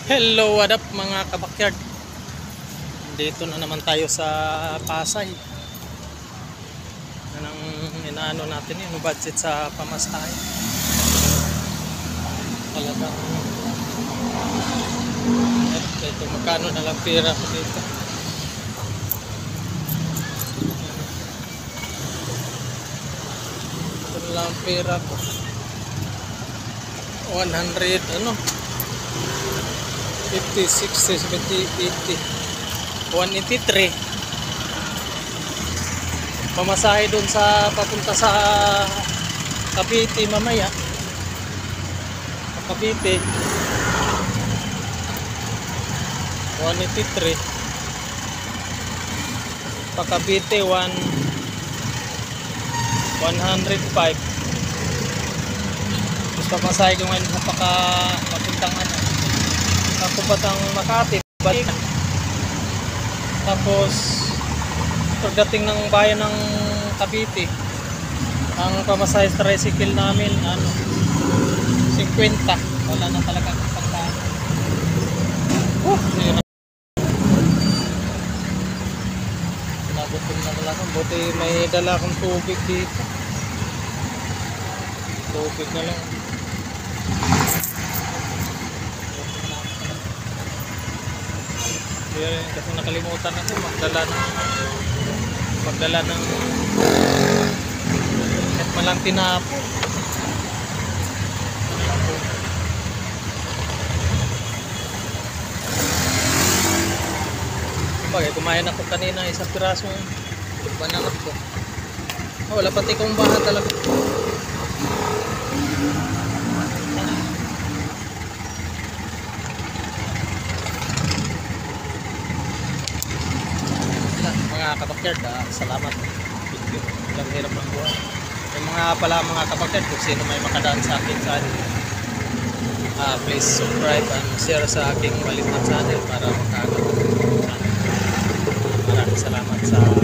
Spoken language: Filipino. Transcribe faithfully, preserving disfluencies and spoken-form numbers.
Hello, what up mga kabakyard. Dito na naman tayo sa Pasay. Yan ang inaano natin yung budget sa pamasahe. Talagang ito, magkano na lang pera ko dito. Ito na lang pera ko. one hundred ano fifty, sixty, seventy, eighty, one eighty-three. Pamasahe dun sa papunta sa Cavite mamaya. Cavite one eighty-three. Pa Cavite one one oh five. Tapos pamasahe ko ngayon sa paka papuntang ano ako batang Makati balik. Tapos pagdating ng bayan ng Cavite, ang pamasahe sa tricycle namin ano fifty. Wala na talaga ang pagkaan. Uh, nagutom na talaga. Buti may dala akong tubig dito. Tubig na lang. Yan, kasi nakalimutan ako magdala ng magdala ng at malang tinapo. Bagay, kumain ako kanina isang pirasong banangat ko. Oh, wala pati kong bahan talaga. Mga kabakyard, ah, salamat. Ilang hirap ng buhay. Yung mga pala mga kabakyard, kung sino may makadaan sa akin sa akin, ah, please subscribe and share sa aking maliit na channel para makakapag. Maraming salamat sa